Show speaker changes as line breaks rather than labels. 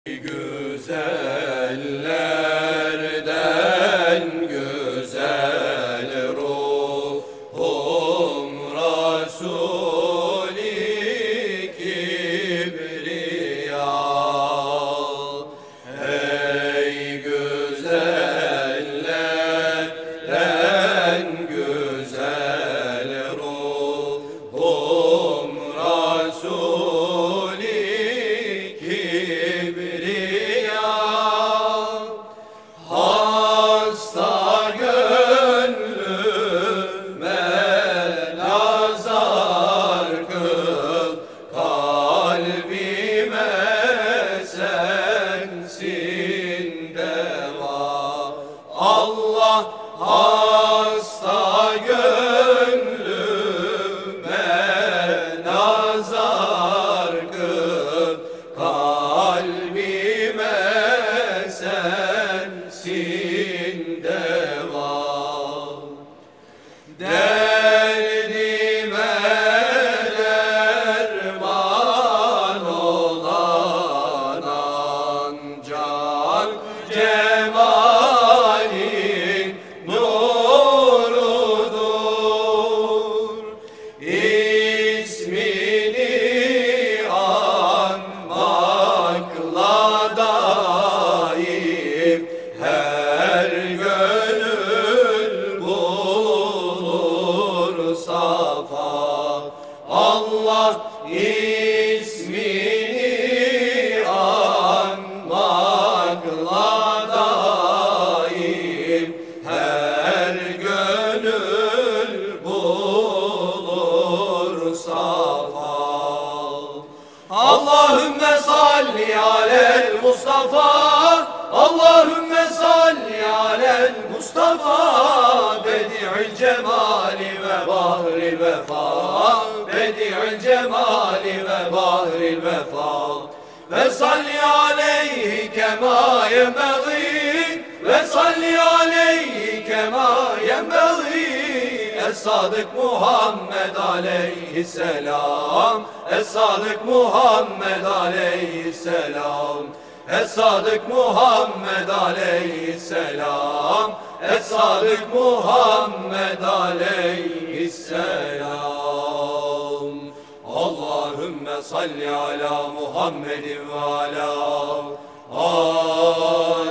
Güzellerden güzel ruhum Resul-i Kibriya. Ey güzellerden güzel ruhum Resul-i Kibriya. Hasta gönlüme nazar kıl, kalbime sensin deva. Allah hasta gönlüme nazar kıl, kalbime sensin deva. Derdime derman olan ancak cemalin nurudur. İsmini anmakla daim her gönül bulur safa. Allah ismini anmakla daim her gönül bulur safa. Allahümme salli alel Mustafa, Allahümme salli alel Mustafa, bedi'il cemali ve bahril vefa, bedi'il cemali ve bahril vefa. Ve salli aleyhi kema yenbeği, ve salli aleyhi kema yenbeği. Es-Sadık Muhammed aleyhisselam, Es-Sadık Muhammed aleyhisselam, Es-Sadık Muhammed aleyhisselam, Es-Sadık Muhammed aleyhisselam. Allahümme salli ala Muhammedin ve ala